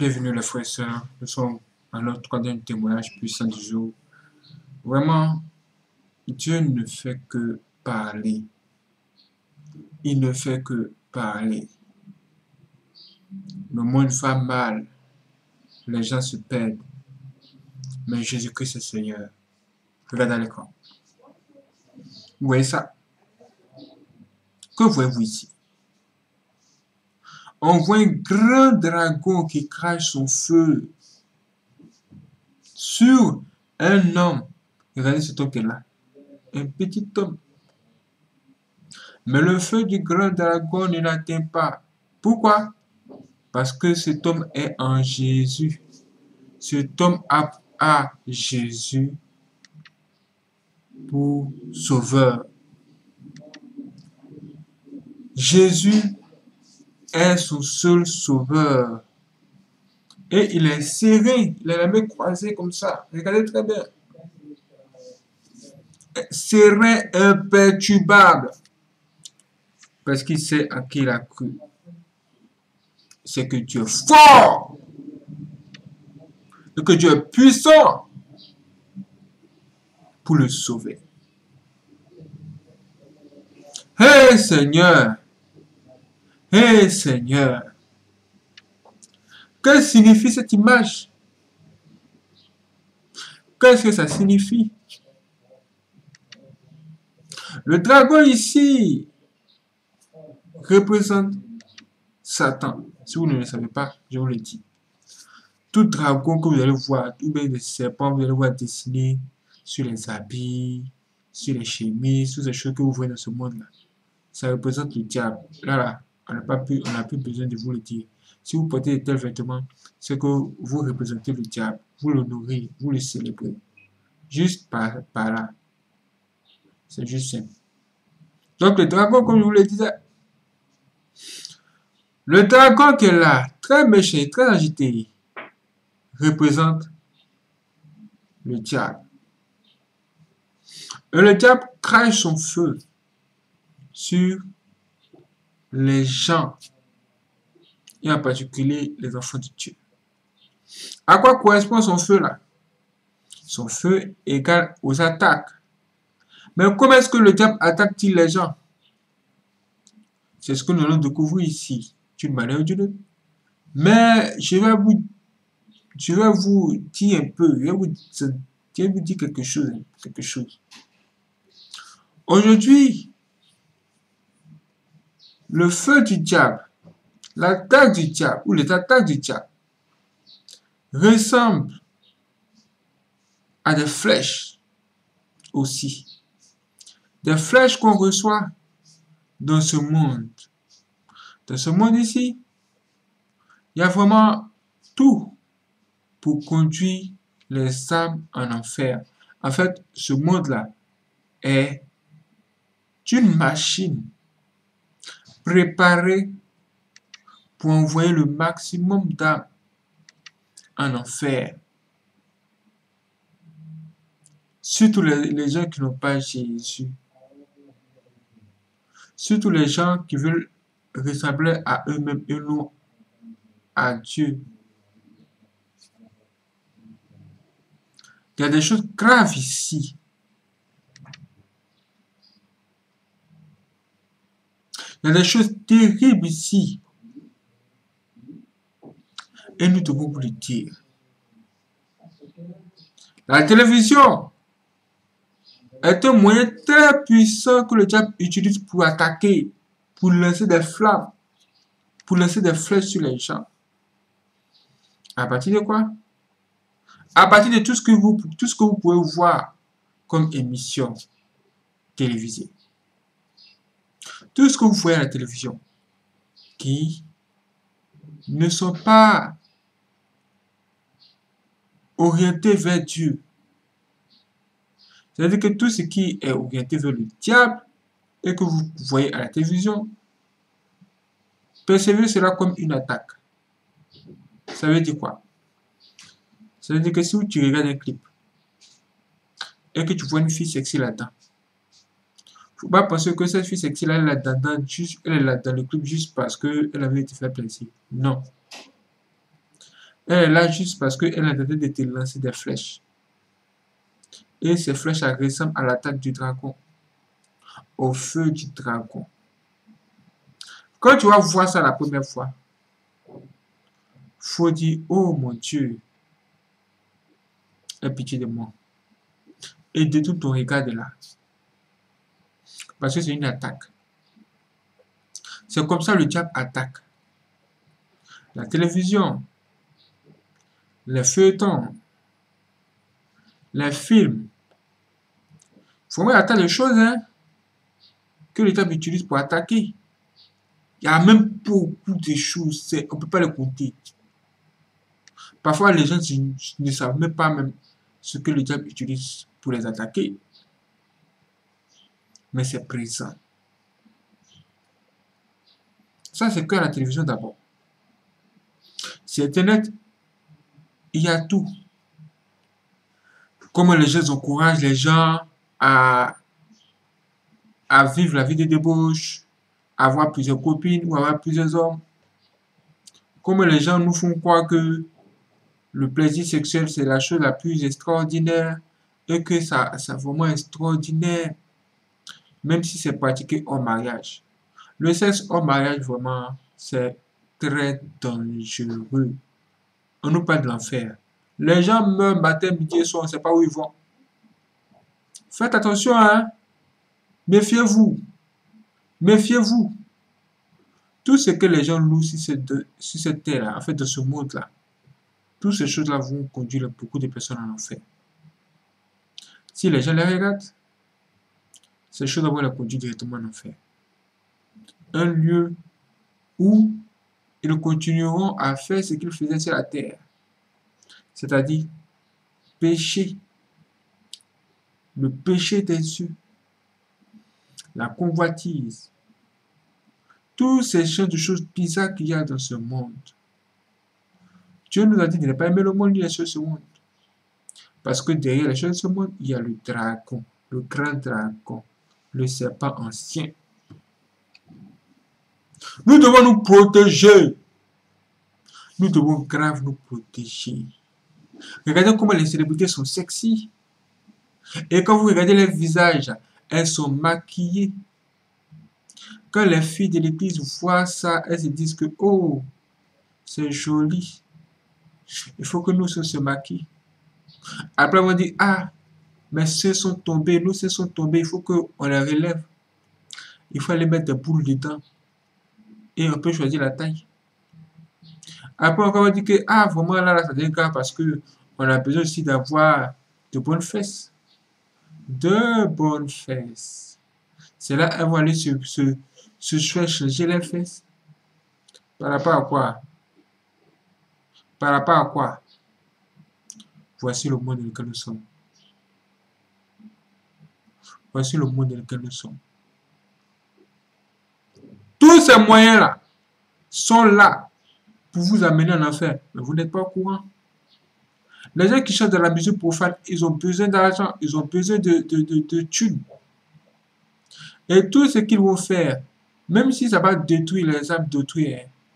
Bienvenue les frères et sœurs, nous sommes à notre troisième témoignage puissant du jour. Vraiment, Dieu ne fait que parler. Il ne fait que parler. Le monde va mal, les gens se perdent, mais Jésus-Christ est Seigneur. Regardez à l'écran. Vous voyez ça? Que voyez-vous ici? On voit un grand dragon qui crache son feu sur un homme. Regardez cet homme qui est là. Un petit homme. Mais le feu du grand dragon ne l'atteint pas. Pourquoi? Parce que cet homme est en Jésus. Cet homme a Jésus pour sauveur. Jésus est son seul sauveur. Et il est serré, il a la main croisée comme ça. Regardez très bien. Serré, imperturbable. Parce qu'il sait à qui il a cru. C'est que Dieu est fort. Et que Dieu est puissant pour le sauver. Hé Seigneur! Hé Seigneur! Que signifie cette image? Qu'est-ce que ça signifie? Le dragon ici représente Satan. Si vous ne le savez pas, je vous le dis. Tout dragon que vous allez voir, ou bien des serpents, vous allez voir dessinés sur les habits, sur les chemises, sur ces choses que vous voyez dans ce monde-là. Ça représente le diable. Là, on n'a plus besoin de vous le dire. Si vous portez de tels vêtements, c'est que vous représentez le diable. Vous l'honorez, vous le célébrez. Juste par là. C'est juste simple. Donc le dragon, comme je vous le disais, le dragon qui est là, très méchant, très agité, représente le diable. Et le diable crache son feu sur les gens, et en particulier les enfants de Dieu. À quoi correspond son feu là? Son feu égale aux attaques. Mais comment est-ce que le diable attaque-t-il les gens? C'est ce que nous allons découvrir ici, d'une manière ou d'une autre. Mais je vais vous dire un peu, je vais vous dire quelque chose. Aujourd'hui, le feu du diable, l'attaque du diable ou les attaques du diable ressemblent à des flèches aussi. Des flèches qu'on reçoit dans ce monde. Dans ce monde ici, il y a vraiment tout pour conduire les âmes en enfer. En fait, ce monde-là est une machine préparée pour envoyer le maximum d'âmes en enfer. Surtout les gens qui n'ont pas Jésus. Surtout les gens qui veulent ressembler à eux-mêmes et non à Dieu. Il y a des choses graves ici. Il y a des choses terribles ici. Et nous devons vous le dire. La télévision est un moyen très puissant que le diable utilise pour attaquer, pour lancer des flammes, pour lancer des flèches sur les gens. À partir de quoi? À partir de tout ce que vous pouvez voir comme émission télévisée. Tout ce que vous voyez à la télévision qui ne sont pas orientés vers Dieu. C'est-à-dire que tout ce qui est orienté vers le diable et que vous voyez à la télévision, percevez cela comme une attaque. Ça veut dire quoi? Ça veut dire que si tu regardes un clip et que tu vois une fille sexy là-dedans, faut pas penser que cette fille sexy là, elle est là dans le clip juste parce qu'elle avait été fait plaisir. Non. Elle est là juste parce qu'elle a tenté de te lancer des flèches. Et ces flèches ressemblent à l'attaque du dragon, au feu du dragon. Quand tu vas voir ça la première fois, faut dire, oh mon Dieu, aie pitié de moi. Et détourne ton regard de là. Parce que c'est une attaque. C'est comme ça le diable attaque. La télévision, les feuilletons, les films. Il faut vraiment attendre les choses que le diable utilise pour attaquer. Il y a même beaucoup de choses, on ne peut pas les compter. Parfois, les gens ne savent même pas même ce que le diable utilise pour les attaquer. Mais c'est présent. Ça, c'est que la télévision d'abord. Sur Internet, il y a tout. Comment les gens encouragent les gens à vivre la vie de débauche, à avoir plusieurs copines ou avoir plusieurs hommes. Comment les gens nous font croire que le plaisir sexuel, c'est la chose la plus extraordinaire et que ça c'est vraiment extraordinaire, même si c'est pratiqué hors mariage. Le sexe hors mariage, vraiment, c'est très dangereux. On nous parle de l'enfer. Les gens meurent matin, midi et soir, on ne sait pas où ils vont. Faites attention, hein. Méfiez-vous. Méfiez-vous. Tout ce que les gens louent sur cette terre-là, en fait, dans ce monde-là, toutes ces choses-là vont conduire beaucoup de personnes en enfer. Si les gens les regardent, ces choses-là vont les conduire directement en enfer. Un lieu où ils continueront à faire ce qu'ils faisaient sur la terre. C'est-à-dire pécher. Le péché des yeux. La convoitise. Toutes ces choses bizarres qu'il y a dans ce monde. Dieu nous a dit de ne pas aimer le monde ni les choses de ce monde. Parce que derrière les choses de ce monde, il y a le dragon, le grand dragon, le serpent ancien. Nous devons nous protéger. Nous devons grave nous protéger. Regardez comment les célébrités sont sexy. Et quand vous regardez leurs visages, elles sont maquillées. Quand les filles de l'église voient ça, elles se disent que, oh, c'est joli. Il faut que nous se maquillent. Après, on dit, ah, mes soeurs sont tombées, nos soeurs sont tombées, il faut qu'on les relève. Il faut aller mettre des boules dedans. Et on peut choisir la taille. Après, on va dire que, ah, vraiment, là, ça devient grave parce qu'on a besoin aussi d'avoir de bonnes fesses. De bonnes fesses. C'est là qu'elles vont aller se faire changer les fesses. Par rapport à quoi? Par rapport à quoi? Voici le monde dans lequel nous sommes. Voici le monde dans lequel nous sommes. Tous ces moyens-là sont là pour vous amener en enfer. Mais vous n'êtes pas au courant. Les gens qui chantent de la musique profane, ils ont besoin d'argent, ils ont besoin de thunes. Et tout ce qu'ils vont faire, même si ça va détruire les âmes d'autrui,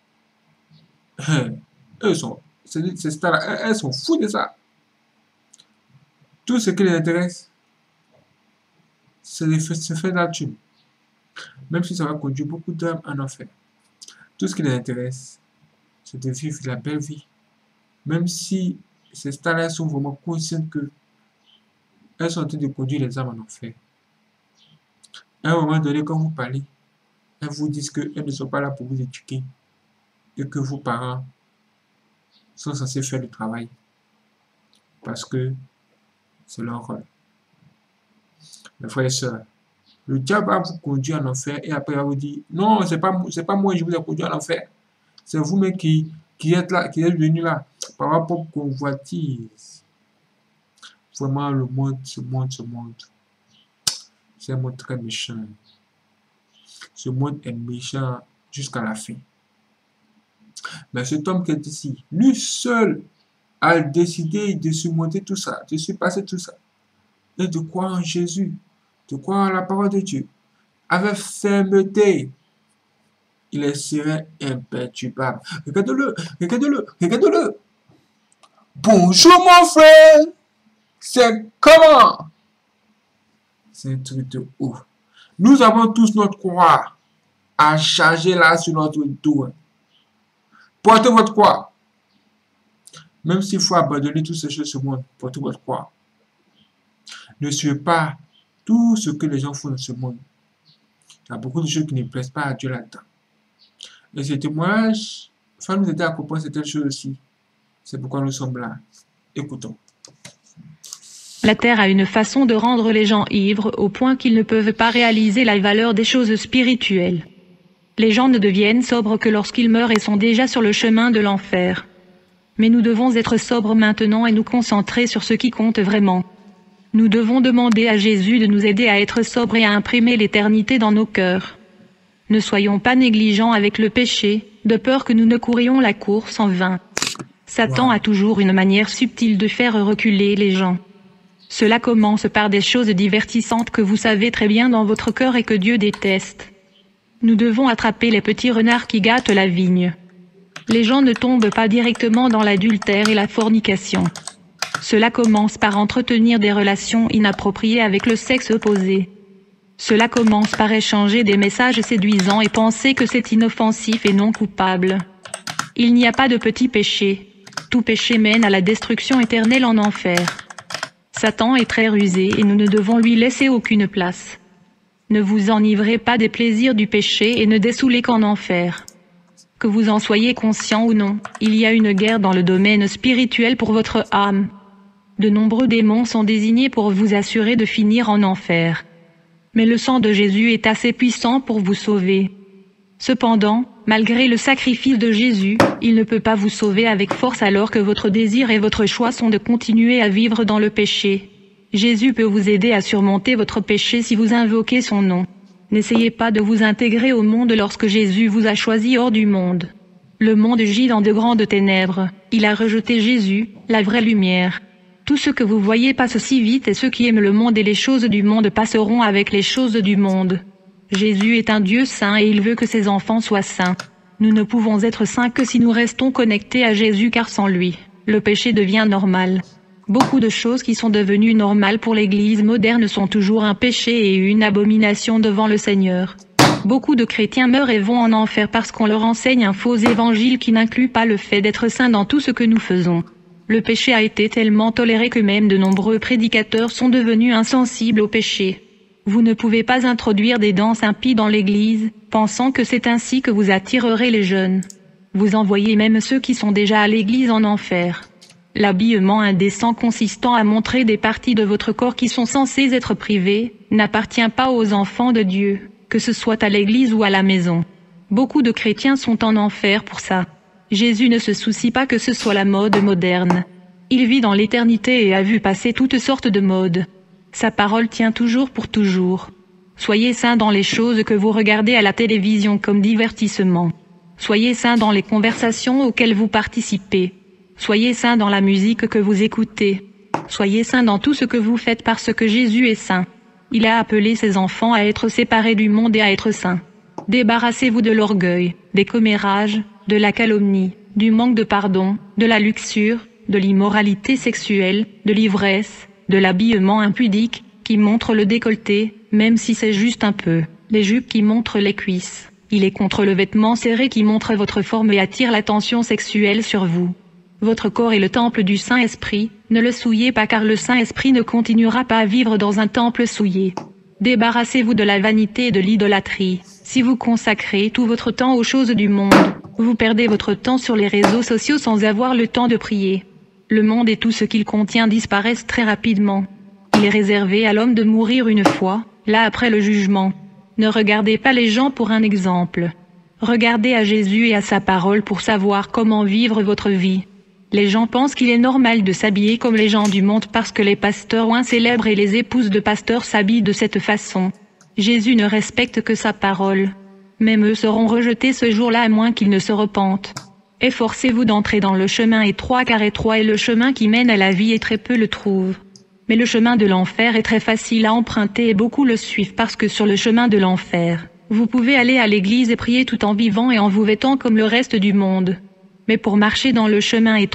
elles sont fous de ça. Tout ce qui les intéresse, c'est de se faire de la thune. Même si ça va conduire beaucoup d'âmes en enfer. Tout ce qui les intéresse, c'est de vivre la belle vie. Même si ces stars-là sont vraiment conscientes que elles sont en train de conduire les âmes en enfer. À un moment donné, quand vous parlez, elles vous disent qu'elles ne sont pas là pour vous éduquer et que vos parents sont censés faire le travail parce que c'est leur rôle. Mes frères et sœurs, le diable va vous conduire en enfer et après il va vous dire non, c'est pas moi qui vous ai conduit en enfer. C'est vous-même qui êtes là, qui êtes venu là par rapport à convoitise. Vraiment, le monde, ce monde. C'est un monde très méchant. Ce monde est méchant jusqu'à la fin. Mais cet homme qui est ici, lui seul a décidé de surmonter tout ça, de surpasser tout ça. Et de croire en Jésus, de croire en la parole de Dieu. Avec fermeté, il est serein, imperturbable. Regardez-le, regardez-le, regardez-le. Bonjour mon frère, c'est comment? C'est un truc de ouf. Nous avons tous notre croix à charger là sur notre dos. Portez votre croix. Même s'il faut abandonner toutes ces choses au monde, portez votre croix. Ne suivez pas tout ce que les gens font dans ce monde. Il y a beaucoup de choses qui ne plaisent pas à Dieu là-dedans. Et ce témoignage va nous aider à comprendre certaines choses aussi. C'est pourquoi nous sommes là. Écoutons. La terre a une façon de rendre les gens ivres au point qu'ils ne peuvent pas réaliser la valeur des choses spirituelles. Les gens ne deviennent sobres que lorsqu'ils meurent et sont déjà sur le chemin de l'enfer. Mais nous devons être sobres maintenant et nous concentrer sur ce qui compte vraiment. Nous devons demander à Jésus de nous aider à être sobres et à imprimer l'éternité dans nos cœurs. Ne soyons pas négligents avec le péché, de peur que nous ne courions la course en vain. Satan a toujours une manière subtile de faire reculer les gens. Cela commence par des choses divertissantes que vous savez très bien dans votre cœur et que Dieu déteste. Nous devons attraper les petits renards qui gâtent la vigne. Les gens ne tombent pas directement dans l'adultère et la fornication. Cela commence par entretenir des relations inappropriées avec le sexe opposé. Cela commence par échanger des messages séduisants et penser que c'est inoffensif et non coupable. Il n'y a pas de petit péché. Tout péché mène à la destruction éternelle en enfer. Satan est très rusé et nous ne devons lui laisser aucune place. Ne vous enivrez pas des plaisirs du péché et ne dessoulez qu'en enfer. Que vous en soyez conscient ou non, il y a une guerre dans le domaine spirituel pour votre âme. De nombreux démons sont désignés pour vous assurer de finir en enfer. Mais le sang de Jésus est assez puissant pour vous sauver. Cependant, malgré le sacrifice de Jésus, il ne peut pas vous sauver avec force alors que votre désir et votre choix sont de continuer à vivre dans le péché. Jésus peut vous aider à surmonter votre péché si vous invoquez son nom. N'essayez pas de vous intégrer au monde lorsque Jésus vous a choisi hors du monde. Le monde gît dans de grandes ténèbres. Il a rejeté Jésus, la vraie lumière. Tout ce que vous voyez passe si vite et ceux qui aiment le monde et les choses du monde passeront avec les choses du monde. Jésus est un Dieu saint et il veut que ses enfants soient saints. Nous ne pouvons être saints que si nous restons connectés à Jésus car sans lui, le péché devient normal. Beaucoup de choses qui sont devenues normales pour l'Église moderne sont toujours un péché et une abomination devant le Seigneur. Beaucoup de chrétiens meurent et vont en enfer parce qu'on leur enseigne un faux évangile qui n'inclut pas le fait d'être saint dans tout ce que nous faisons. Le péché a été tellement toléré que même de nombreux prédicateurs sont devenus insensibles au péché. Vous ne pouvez pas introduire des danses impies dans l'Église, pensant que c'est ainsi que vous attirerez les jeunes. Vous envoyez même ceux qui sont déjà à l'Église en enfer. L'habillement indécent consistant à montrer des parties de votre corps qui sont censées être privées, n'appartient pas aux enfants de Dieu, que ce soit à l'Église ou à la maison. Beaucoup de chrétiens sont en enfer pour ça. Jésus ne se soucie pas que ce soit la mode moderne. Il vit dans l'éternité et a vu passer toutes sortes de modes. Sa parole tient toujours pour toujours. Soyez saints dans les choses que vous regardez à la télévision comme divertissement. Soyez saints dans les conversations auxquelles vous participez. Soyez saints dans la musique que vous écoutez. Soyez saints dans tout ce que vous faites parce que Jésus est saint. Il a appelé ses enfants à être séparés du monde et à être saints. Débarrassez-vous de l'orgueil, des commérages, de la calomnie, du manque de pardon, de la luxure, de l'immoralité sexuelle, de l'ivresse, de l'habillement impudique, qui montre le décolleté, même si c'est juste un peu, les jupes qui montrent les cuisses. Il est contre le vêtement serré qui montre votre forme et attire l'attention sexuelle sur vous. Votre corps est le temple du Saint-Esprit, ne le souillez pas car le Saint-Esprit ne continuera pas à vivre dans un temple souillé. Débarrassez-vous de la vanité et de l'idolâtrie. Si vous consacrez tout votre temps aux choses du monde, vous perdez votre temps sur les réseaux sociaux sans avoir le temps de prier. Le monde et tout ce qu'il contient disparaissent très rapidement. Il est réservé à l'homme de mourir une fois, là après le jugement. Ne regardez pas les gens pour un exemple. Regardez à Jésus et à sa parole pour savoir comment vivre votre vie. Les gens pensent qu'il est normal de s'habiller comme les gens du monde parce que les pasteurs ouin célèbres et les épouses de pasteurs s'habillent de cette façon. Jésus ne respecte que sa parole. Même eux seront rejetés ce jour-là à moins qu'ils ne se repentent. Efforcez-vous d'entrer dans le chemin étroit car étroit est le chemin qui mène à la vie et très peu le trouvent. Mais le chemin de l'enfer est très facile à emprunter et beaucoup le suivent parce que sur le chemin de l'enfer, vous pouvez aller à l'église et prier tout en vivant et en vous vêtant comme le reste du monde. Mais pour marcher dans le chemin étroit,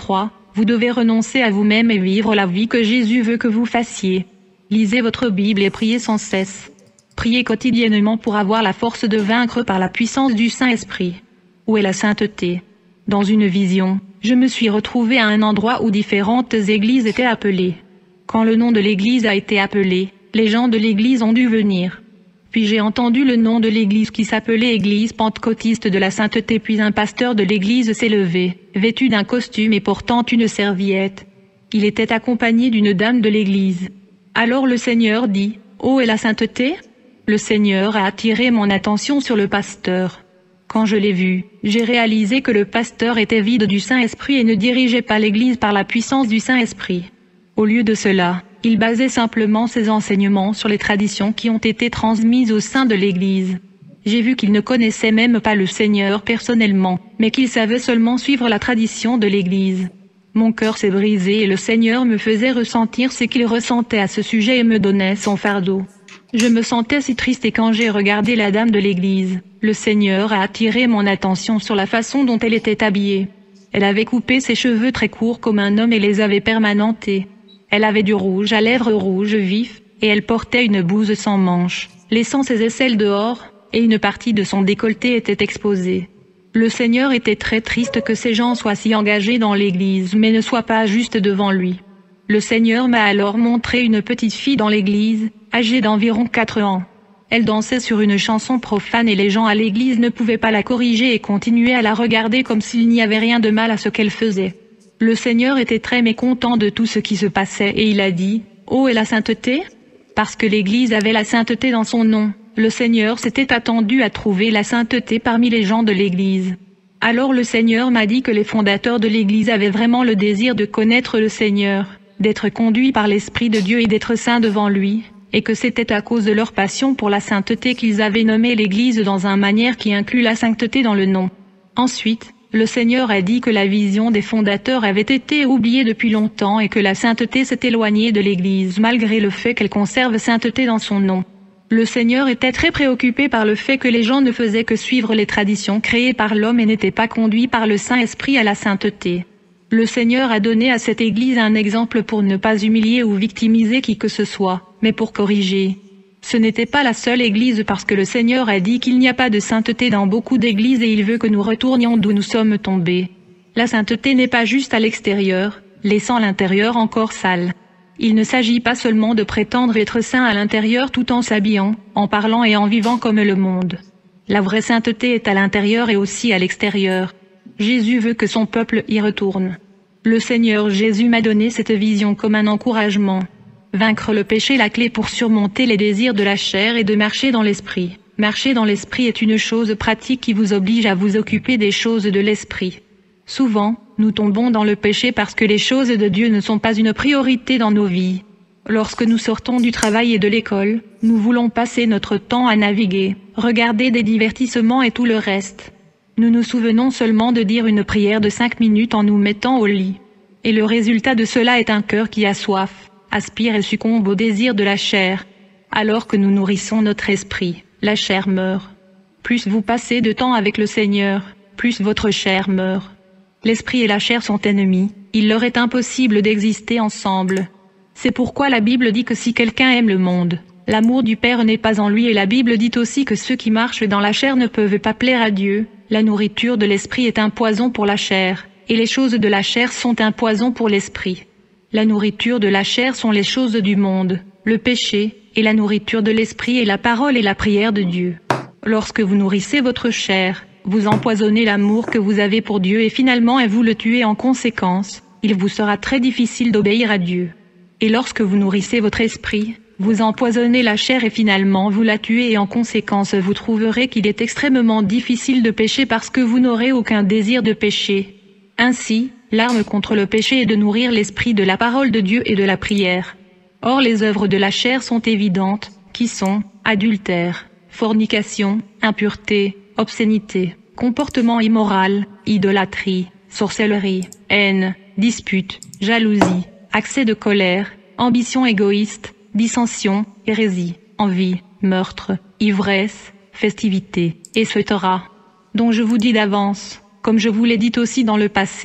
Vous devez renoncer à vous-même et vivre la vie que Jésus veut que vous fassiez. Lisez votre Bible et priez sans cesse. Priez quotidiennement pour avoir la force de vaincre par la puissance du Saint-Esprit. Où est la sainteté? Dans une vision, je me suis retrouvé à un endroit où différentes églises étaient appelées. Quand le nom de l'église a été appelé, les gens de l'église ont dû venir. Puis j'ai entendu le nom de l'église qui s'appelait Église pentecôtiste de la sainteté, puis un pasteur de l'église s'est levé, vêtu d'un costume et portant une serviette. Il était accompagné d'une dame de l'église. Alors le Seigneur dit, « Où est la sainteté ?» Le Seigneur a attiré mon attention sur le pasteur. Quand je l'ai vu, j'ai réalisé que le pasteur était vide du Saint-Esprit et ne dirigeait pas l'église par la puissance du Saint-Esprit. Au lieu de cela, il basait simplement ses enseignements sur les traditions qui ont été transmises au sein de l'Église. J'ai vu qu'il ne connaissait même pas le Seigneur personnellement, mais qu'il savait seulement suivre la tradition de l'Église. Mon cœur s'est brisé et le Seigneur me faisait ressentir ce qu'il ressentait à ce sujet et me donnait son fardeau. Je me sentais si triste et quand j'ai regardé la dame de l'Église, le Seigneur a attiré mon attention sur la façon dont elle était habillée. Elle avait coupé ses cheveux très courts comme un homme et les avait permanentés. Elle avait du rouge à lèvres rouge vif, et elle portait une blouse sans manches, laissant ses aisselles dehors, et une partie de son décolleté était exposée. Le Seigneur était très triste que ces gens soient si engagés dans l'église, mais ne soient pas juste devant lui. Le Seigneur m'a alors montré une petite fille dans l'église, âgée d'environ 4 ans. Elle dansait sur une chanson profane et les gens à l'église ne pouvaient pas la corriger et continuaient à la regarder comme s'il n'y avait rien de mal à ce qu'elle faisait. Le Seigneur était très mécontent de tout ce qui se passait et il a dit, « Où est la sainteté ?» Parce que l'Église avait la sainteté dans son nom, le Seigneur s'était attendu à trouver la sainteté parmi les gens de l'Église. Alors le Seigneur m'a dit que les fondateurs de l'Église avaient vraiment le désir de connaître le Seigneur, d'être conduits par l'Esprit de Dieu et d'être saints devant lui, et que c'était à cause de leur passion pour la sainteté qu'ils avaient nommé l'Église dans une manière qui inclut la sainteté dans le nom. Ensuite, le Seigneur a dit que la vision des fondateurs avait été oubliée depuis longtemps et que la sainteté s'est éloignée de l'Église malgré le fait qu'elle conserve sainteté dans son nom. Le Seigneur était très préoccupé par le fait que les gens ne faisaient que suivre les traditions créées par l'homme et n'étaient pas conduits par le Saint-Esprit à la sainteté. Le Seigneur a donné à cette Église un exemple pour ne pas humilier ou victimiser qui que ce soit, mais pour corriger. Ce n'était pas la seule église parce que le Seigneur a dit qu'il n'y a pas de sainteté dans beaucoup d'églises et il veut que nous retournions d'où nous sommes tombés. La sainteté n'est pas juste à l'extérieur, laissant l'intérieur encore sale. Il ne s'agit pas seulement de prétendre être saint à l'intérieur tout en s'habillant, en parlant et en vivant comme le monde. La vraie sainteté est à l'intérieur et aussi à l'extérieur. Jésus veut que son peuple y retourne. Le Seigneur Jésus m'a donné cette vision comme un encouragement. Vaincre le péché est la clé pour surmonter les désirs de la chair et de marcher dans l'esprit. Marcher dans l'esprit est une chose pratique qui vous oblige à vous occuper des choses de l'esprit. Souvent, nous tombons dans le péché parce que les choses de Dieu ne sont pas une priorité dans nos vies. Lorsque nous sortons du travail et de l'école, nous voulons passer notre temps à naviguer, regarder des divertissements et tout le reste. Nous nous souvenons seulement de dire une prière de 5 minutes en nous mettant au lit. Et le résultat de cela est un cœur qui a soif, aspire et succombe au désir de la chair. Alors que nous nourrissons notre esprit, la chair meurt. Plus vous passez de temps avec le Seigneur, plus votre chair meurt. L'esprit et la chair sont ennemis, il leur est impossible d'exister ensemble. C'est pourquoi la Bible dit que si quelqu'un aime le monde, l'amour du Père n'est pas en lui et la Bible dit aussi que ceux qui marchent dans la chair ne peuvent pas plaire à Dieu. La nourriture de l'esprit est un poison pour la chair, et les choses de la chair sont un poison pour l'esprit. La nourriture de la chair sont les choses du monde, le péché, et la nourriture de l'esprit est la parole et la prière de Dieu. Lorsque vous nourrissez votre chair, vous empoisonnez l'amour que vous avez pour Dieu et finalement vous le tuez en conséquence, il vous sera très difficile d'obéir à Dieu. Et lorsque vous nourrissez votre esprit, vous empoisonnez la chair et finalement vous la tuez et en conséquence vous trouverez qu'il est extrêmement difficile de pécher parce que vous n'aurez aucun désir de pécher. Ainsi, l'arme contre le péché est de nourrir l'esprit de la parole de Dieu et de la prière. Or les œuvres de la chair sont évidentes, qui sont adultère, fornication, impureté, obscénité, comportement immoral, idolâtrie, sorcellerie, haine, dispute, jalousie, accès de colère, ambition égoïste, dissension, hérésie, envie, meurtre, ivresse, festivité, etc. dont je vous dis d'avance, comme je vous l'ai dit aussi dans le passé,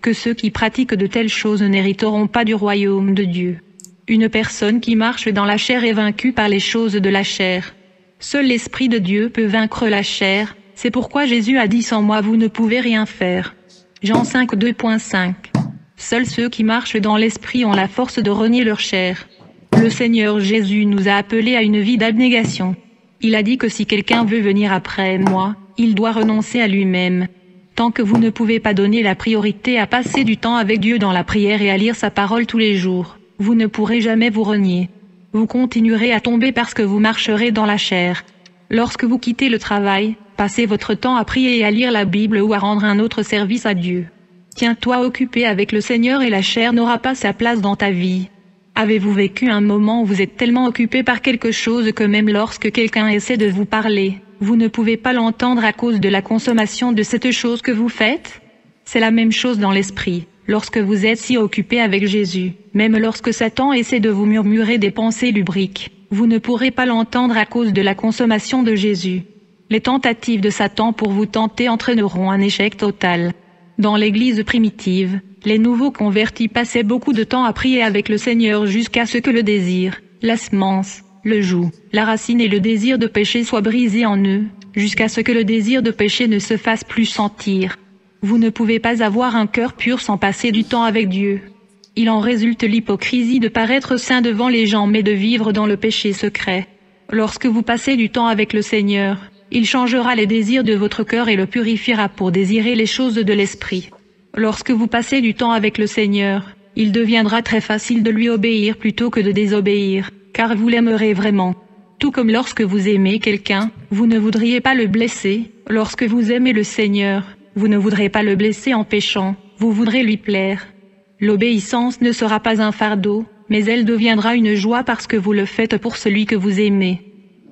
que ceux qui pratiquent de telles choses n'hériteront pas du royaume de Dieu. Une personne qui marche dans la chair est vaincue par les choses de la chair. Seul l'Esprit de Dieu peut vaincre la chair, c'est pourquoi Jésus a dit « Sans moi vous ne pouvez rien faire ». Jean 5, 2.5. Seuls ceux qui marchent dans l'Esprit ont la force de renier leur chair. Le Seigneur Jésus nous a appelés à une vie d'abnégation. Il a dit que si quelqu'un veut venir après moi, il doit renoncer à lui-même. Tant que vous ne pouvez pas donner la priorité à passer du temps avec Dieu dans la prière et à lire sa parole tous les jours, vous ne pourrez jamais vous renier. Vous continuerez à tomber parce que vous marcherez dans la chair. Lorsque vous quittez le travail, passez votre temps à prier et à lire la Bible ou à rendre un autre service à Dieu. Tiens-toi occupé avec le Seigneur et la chair n'aura pas sa place dans ta vie. Avez-vous vécu un moment où vous êtes tellement occupé par quelque chose que même lorsque quelqu'un essaie de vous parler, vous ne pouvez pas l'entendre à cause de la consommation de cette chose que vous faites? C'est la même chose dans l'esprit. Lorsque vous êtes si occupé avec Jésus, même lorsque Satan essaie de vous murmurer des pensées lubriques, vous ne pourrez pas l'entendre à cause de la consommation de Jésus. Les tentatives de Satan pour vous tenter entraîneront un échec total. Dans l'Église primitive, les nouveaux convertis passaient beaucoup de temps à prier avec le Seigneur jusqu'à ce que le désir, la semence, le joug, la racine et le désir de péché soient brisés en eux, jusqu'à ce que le désir de péché ne se fasse plus sentir. Vous ne pouvez pas avoir un cœur pur sans passer du temps avec Dieu. Il en résulte l'hypocrisie de paraître saint devant les gens mais de vivre dans le péché secret. Lorsque vous passez du temps avec le Seigneur, il changera les désirs de votre cœur et le purifiera pour désirer les choses de l'esprit. Lorsque vous passez du temps avec le Seigneur, il deviendra très facile de lui obéir plutôt que de désobéir, car vous l'aimerez vraiment. Tout comme lorsque vous aimez quelqu'un, vous ne voudriez pas le blesser. Lorsque vous aimez le Seigneur, vous ne voudrez pas le blesser en péchant, vous voudrez lui plaire. L'obéissance ne sera pas un fardeau, mais elle deviendra une joie parce que vous le faites pour celui que vous aimez.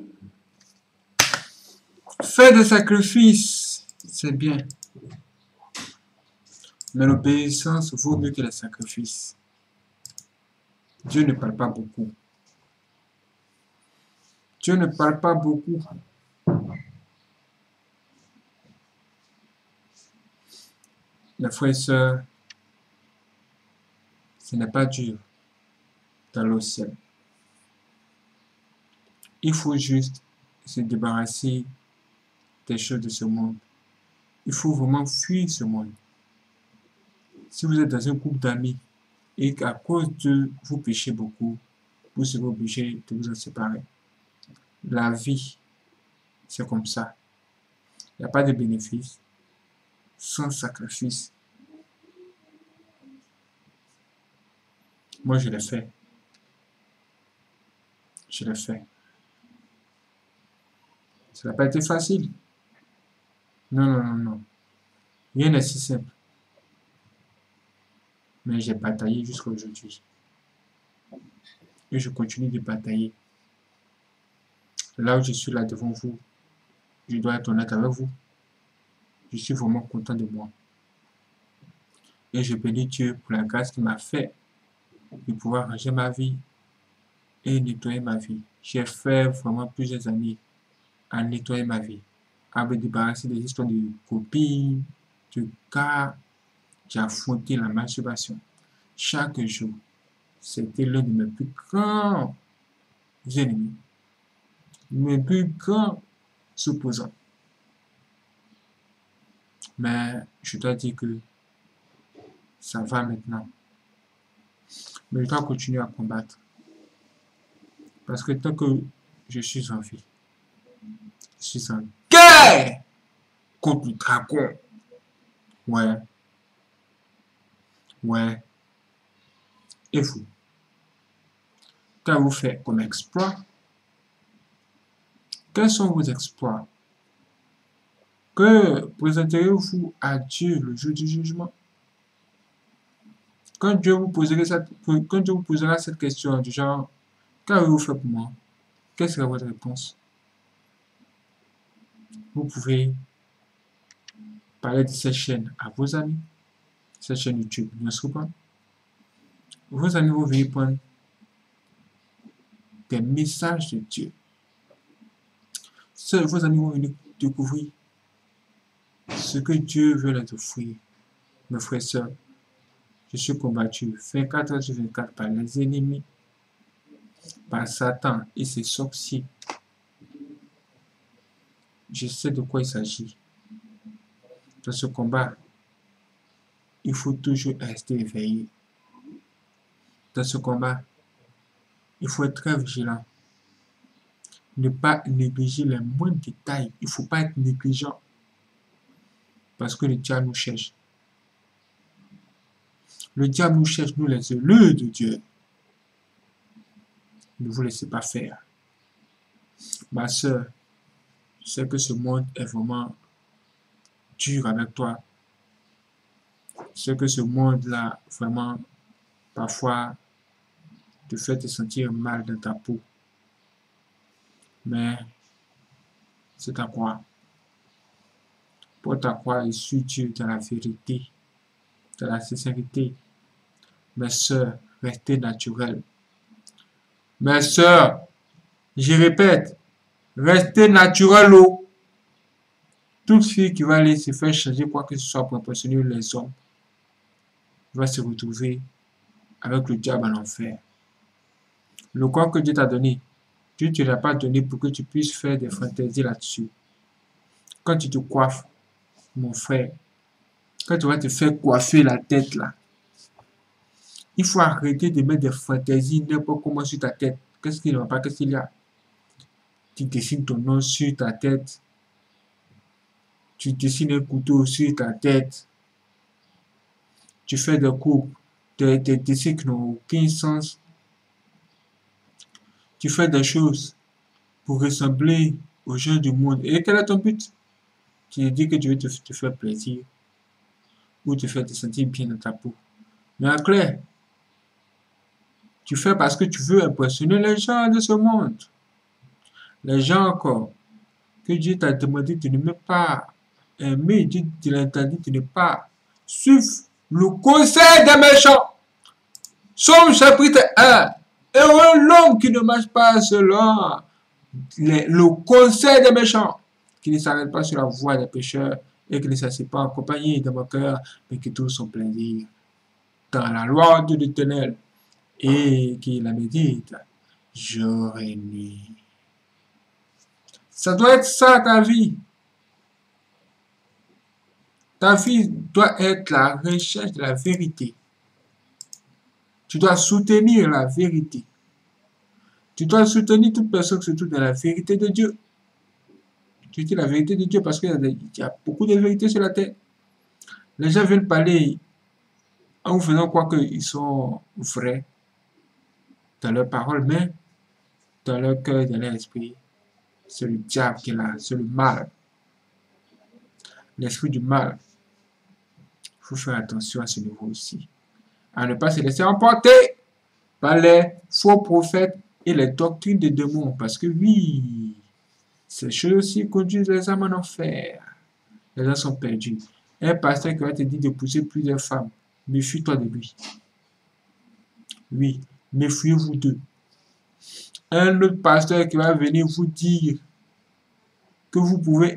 Faire des sacrifices, c'est bien. Mais l'obéissance vaut mieux que les sacrifices. Dieu ne parle pas beaucoup. Dieu ne parle pas beaucoup. Les frères et sœurs, ce n'est pas dur d'aller au ciel. Il faut juste se débarrasser des choses de ce monde. Il faut vraiment fuir ce monde. Si vous êtes dans un groupe d'amis et qu'à cause de vous péchez beaucoup, vous serez obligé de vous en séparer. La vie, c'est comme ça. Il n'y a pas de bénéfice sans sacrifice. Moi, je l'ai fait. Je l'ai fait. Ça n'a pas été facile. Non, non, non, non. Rien n'est si simple. Mais j'ai bataillé jusqu'à aujourd'hui. Et je continue de batailler. Là où je suis là devant vous, je dois être honnête avec vous. Je suis vraiment content de moi. Et je bénis Dieu pour la grâce qu'il m'a fait de pouvoir ranger ma vie et nettoyer ma vie. J'ai fait vraiment plusieurs années à nettoyer ma vie, à me débarrasser des histoires de copines, de gars. J'ai affronté la masturbation chaque jour. C'était l'un de mes plus grands ennemis, mes plus grands opposants. Mais je dois dire que ça va maintenant. Mais je dois continuer à combattre. Parce que tant que je suis en vie, je suis en guerre contre le dragon. Ouais. Ouais. Et vous? Qu'avez-vous fait comme exploit? Quels sont vos exploits? Que présenterez-vous à Dieu le jour du jugement? Quand Dieu vous posera cette question du genre, qu'avez-vous fait pour moi? Quelle sera votre réponse? Vous pouvez parler de cette chaîne à vos amis, cette chaîne YouTube, bien sûr pas. Vos amis vont venir prendre des messages de Dieu. Vos amis vont venir découvrir ce que Dieu veut leur offrir. Mes frères et sœurs, Je suis combattu 24 heures sur 24 par les ennemis, par Satan et ses sorciers. Je sais de quoi il s'agit. Dans ce combat, il faut toujours rester éveillé. Dans ce combat, il faut être très vigilant. Ne pas négliger les moindres détails. Il ne faut pas être négligent. Parce que le diable nous cherche. Le diable nous cherche, nous les élus de Dieu. Ne vous laissez pas faire. Ma soeur, je sais que ce monde est vraiment dur avec toi. Je sais que ce monde-là, vraiment, parfois, te fait te sentir mal dans ta peau. Mais c'est ta croix. Pour ta croix, je suis Dieu dans la vérité, dans la sincérité. Mes sœurs, restez naturelles. Mes sœurs, je répète, restez naturelles. Toute fille qui va aller se faire changer quoi que ce soit pour impressionner les hommes va se retrouver avec le diable en enfer. Le corps que Dieu t'a donné, Dieu ne te l'a pas donné pour que tu puisses faire des fantaisies là-dessus. Quand tu te coiffes, mon frère, quand tu vas te faire coiffer la tête là, il faut arrêter de mettre des fantaisies n'importe comment sur ta tête. Qu'est-ce qu'il ne va pas? Qu'est-ce qu'il y a? Tu dessines ton nom sur ta tête. Tu dessines un couteau sur ta tête. Tu fais des coupes, des dessins qui n'ont aucun sens. Tu fais des choses pour ressembler aux gens du monde. Et quel est ton but? Tu dis que tu veux te faire plaisir ou te faire te sentir bien dans ta peau. Mais en clair, tu fais parce que tu veux impressionner les gens de ce monde. Les gens encore que Dieu t'a demandé de ne même pas aimer, Dieu t'a dit de ne pas suivre le conseil des méchants. Somme chapitre 1. Heureux l'homme qui ne marche pas selon le conseil des méchants, qui ne s'arrête pas sur la voie des pécheurs et qui ne s'assied pas en compagnie des moqueurs, mais qui trouve son plaisir dans la loi de l'Éternel et qui la médite jour et nuit. Ça doit être ça ta vie. Ta vie doit être la recherche de la vérité. Tu dois soutenir la vérité. Tu dois soutenir toute personne qui se trouve dans la vérité de Dieu. Tu dis la vérité de Dieu parce qu'il y a beaucoup de vérité sur la terre. Les gens viennent parler en vous faisant croire qu'ils sont vrais dans leurs paroles, mais dans leur cœur, dans leur esprit, c'est le diable qui est là, c'est le mal. L'esprit du mal. Il faut faire attention à ce niveau aussi. À ne pas se laisser emporter par les faux prophètes et les doctrines des démons. Parce que oui, ces choses-ci conduisent les âmes en enfer. Les gens sont perdus. Un pasteur qui va te dire d'épouser plusieurs femmes, méfie-toi de lui. Oui, méfiez-vous d'eux. Un autre pasteur qui va venir vous dire que vous pouvez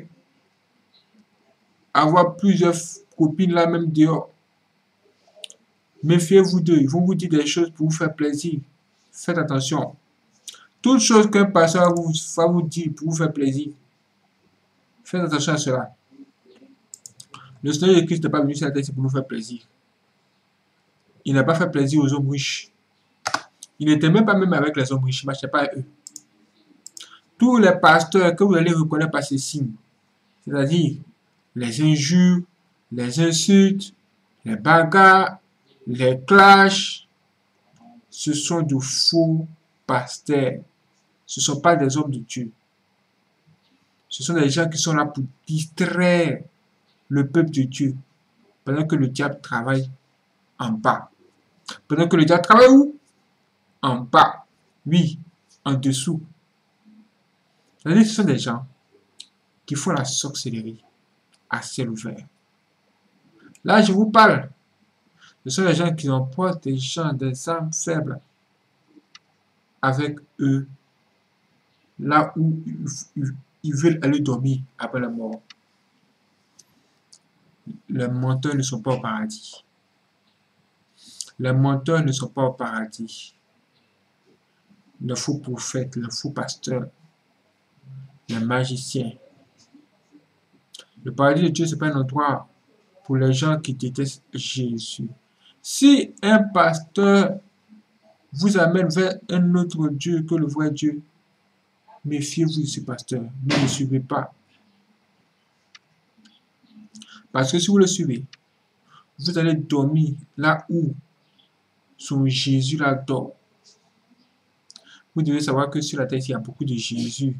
avoir plusieurs copines là même dehors. Méfiez-vous d'eux. Ils vont vous dire des choses pour vous faire plaisir. Faites attention. Toute chose qu'un pasteur va vous dire pour vous faire plaisir, faites attention à cela. Le Seigneur de Christ n'est pas venu sur la terre pour nous faire plaisir. Il n'a pas fait plaisir aux hommes riches. Il n'était même pas avec les hommes riches. Il ne marchait pas avec eux. Tous les pasteurs que vous allez reconnaître par ces signes, c'est-à-dire les injures, les insultes, les bagarres, les clashs, ce sont de faux pasteurs. Ce ne sont pas des hommes de Dieu. Ce sont des gens qui sont là pour distraire le peuple de Dieu pendant que le diable travaille en bas. Pendant que le diable travaille où? En bas. Oui, en dessous. C'est-à-dire que ce sont des gens qui font la sorcellerie à ciel ouvert. Là, je vous parle. Ce sont les gens qui emportent des gens, des âmes faibles avec eux, là où ils veulent aller dormir après la mort. Les menteurs ne sont pas au paradis. Les menteurs ne sont pas au paradis. Les faux prophètes, les faux pasteurs, les magiciens. Le paradis de Dieu, ce n'est pas un endroit pour les gens qui détestent Jésus. Si un pasteur vous amène vers un autre Dieu que le vrai Dieu, méfiez-vous de ce pasteur. Ne le suivez pas. Parce que si vous le suivez, vous allez dormir là où son Jésus là dort. Vous devez savoir que sur la terre, il y a beaucoup de Jésus.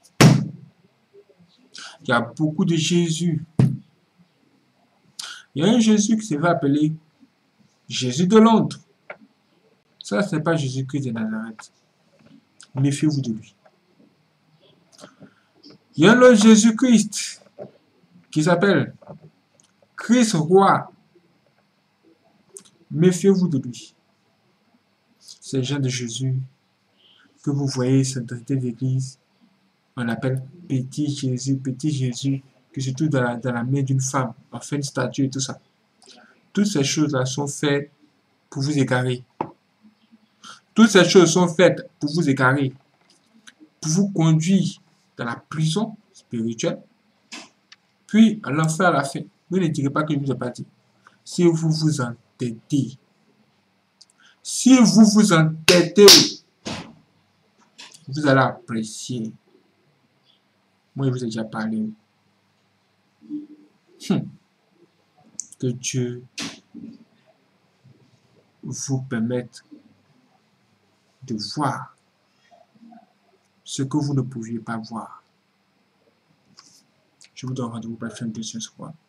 Il y a beaucoup de Jésus. Il y a un Jésus qui se va appeler Jésus de Londres. Ça, ce n'est pas Jésus-Christ de Nazareth. Méfiez-vous de lui. Il y a un autre Jésus-Christ qui s'appelle Christ roi. Méfiez-vous de lui. Ces gens de Jésus que vous voyez sur certaines églises, on appelle petit Jésus qui se trouve dans la main d'une femme, on fait une statue et tout ça. Toutes ces choses-là sont faites pour vous égarer. Toutes ces choses sont faites pour vous égarer, pour vous conduire dans la prison spirituelle, puis à l'enfer à la fin. Ne direz pas que je ne vous ai pas dit. Si vous vous entêtez, vous allez apprécier. Moi, je vous ai déjà parlé. Que Dieu vous permette de voir ce que vous ne pouviez pas voir. Je vous donne rendez-vous pour la fin de ce soir.